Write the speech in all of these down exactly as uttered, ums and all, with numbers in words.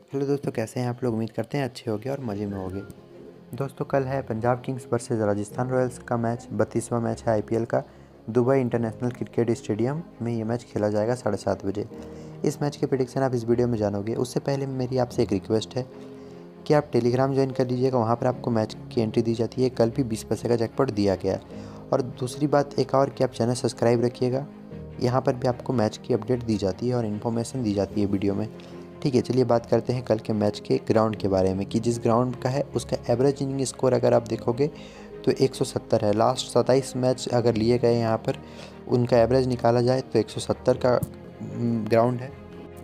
Hello दोस्तों, कैसे हैं आप लोग। उम्मीद करते हैं अच्छे होंगे और मज़े में होंगे। दोस्तों, कल है Punjab kings versus Rajasthan royals का मैच। बत्तीसवां मैच है आईपीएल का। दुबई इंटरनेशनल क्रिकेट स्टेडियम में ये मैच खेला जाएगा साढ़े सात बजे। इस मैच के प्रेडिक्शन आप इस वीडियो में जानोगे। उससे पहले मेरी आपसे एक रिक्वेस्ट है कि आप टेलीग्राम ज्वाइन कर लीजिएगा। वहाँ पर आपको मैच की एंट्री दी जाती है। कल भी बीस पैसे का जैकपॉट दिया गया है। और दूसरी बात एक और कि आप चैनल सब्सक्राइब रखिएगा। यहाँ पर भी आपको मैच की अपडेट दी जाती है और इन्फॉर्मेशन दी जाती है वीडियो में। ठीक है, चलिए बात करते हैं कल के मैच के ग्राउंड के बारे में कि जिस ग्राउंड का है उसका एवरेज इनिंग स्कोर अगर आप देखोगे तो एक सौ सत्तर है। लास्ट सत्ताईस मैच अगर लिए गए यहाँ पर उनका एवरेज निकाला जाए तो एक सौ सत्तर का ग्राउंड है।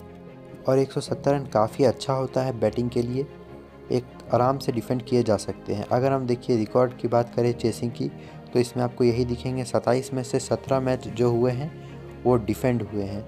और एक सौ सत्तर रन काफ़ी अच्छा होता है बैटिंग के लिए। एक आराम से डिफेंड किए जा सकते हैं। अगर हम देखिए रिकॉर्ड की बात करें चेसिंग की तो इसमें आपको यही दिखेंगे। सत्ताईस में से सत्रह मैच जो हुए हैं वो डिफेंड हुए हैं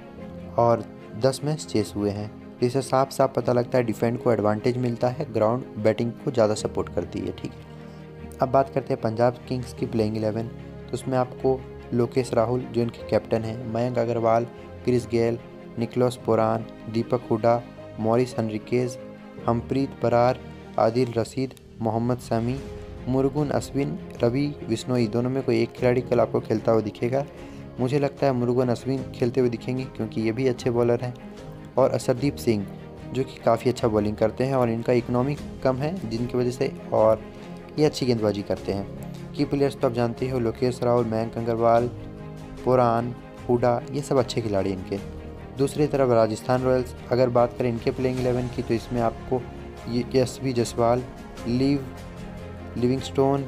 और दस मैच चेस हुए हैं। इससे साफ साफ पता लगता है डिफेंड को एडवांटेज मिलता है, ग्राउंड बैटिंग को ज़्यादा सपोर्ट करती है। ठीक है, अब बात करते हैं पंजाब किंग्स की प्लेइंग इलेवन। तो उसमें आपको लोकेश राहुल जो इनके कैप्टन हैं, Mayank Agarwal, Chris Gayle, Nicholas Pooran, Deepak Hooda, Moises Henriques, Harpreet Brar, Adil Rashid, Mohammed Shami, Murugan Ashwin, Ravi Bishnoi, दोनों में कोई एक खिलाड़ी कल आपको खेलता हुआ दिखेगा। मुझे लगता है मुरुगन अश्विन खेलते हुए दिखेंगे क्योंकि ये भी अच्छे बॉलर हैं। और अर्शदीप सिंह जो कि काफ़ी अच्छा बॉलिंग करते हैं और इनका इकोनॉमी कम है जिनकी वजह से और ये अच्छी गेंदबाजी करते हैं। की प्लेयर्स तो आप जानते हो, लोकेश राहुल, मयंक अग्रवाल, पुरान, हुडा, ये सब अच्छे खिलाड़ी इनके। दूसरी तरफ राजस्थान रॉयल्स अगर बात करें इनके प्लेइंग इलेवन की तो इसमें आपको ये यशवी जायसवाल, लिव लिविंगस्टोन,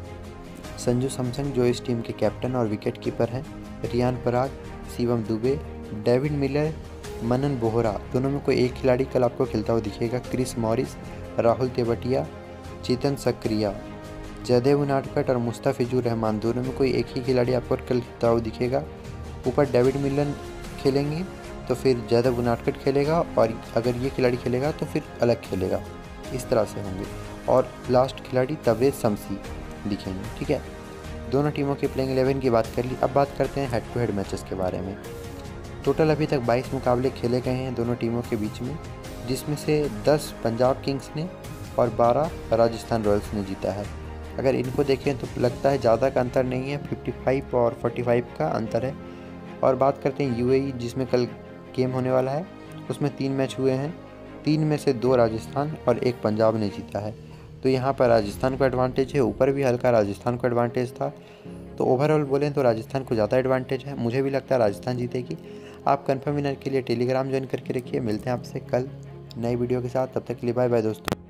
संजू सैमसन जो इस टीम के कैप्टन और विकेट कीपर हैं, रियान पराग, शिवम दुबे, डेविड मिलर, मनन बोहरा, दोनों में कोई एक खिलाड़ी कल आपको खेलता हुआ दिखेगा। क्रिस मॉरिस, राहुल तेवतिया, चेतन सक्रिया, जयदेव उनादकट और मुस्तफिजुर रहमान, दोनों में कोई एक ही खिलाड़ी आपको कल खेलता हुआ दिखेगा। ऊपर डेविड मिलर खेलेंगे तो फिर जयदेव उनादकट खेलेगा और अगर ये खिलाड़ी खेलेगा तो फिर अलग खेलेगा। इस तरह से होंगे। और लास्ट खिलाड़ी तबरेज़ शमसी दिखेंगे। ठीक है, दोनों टीमों के प्लेइंग इलेवन की बात कर ली। अब बात करते हैं हेड टू हेड मैचेस के बारे में। टोटल अभी तक बाईस मुकाबले खेले गए हैं दोनों टीमों के बीच में, जिसमें से दस पंजाब किंग्स ने और बारह राजस्थान रॉयल्स ने जीता है। अगर इनको देखें तो लगता है ज़्यादा का अंतर नहीं है, पचपन और पैंतालीस का अंतर है। और बात करते हैं यूएई जिसमें कल गेम होने वाला है, उसमें तीन मैच हुए हैं। तीन में से दो राजस्थान और एक पंजाब ने जीता है। तो यहाँ पर राजस्थान को एडवांटेज है। ऊपर भी हल्का राजस्थान को एडवांटेज था। तो ओवरऑल बोलें तो राजस्थान को ज़्यादा एडवांटेज है। मुझे भी लगता है राजस्थान जीतेगी। आप कंफर्म विनर के लिए टेलीग्राम ज्वाइन करके रखिए। मिलते हैं आपसे कल नई वीडियो के साथ। तब तक के लिए बाय बाय दोस्तों।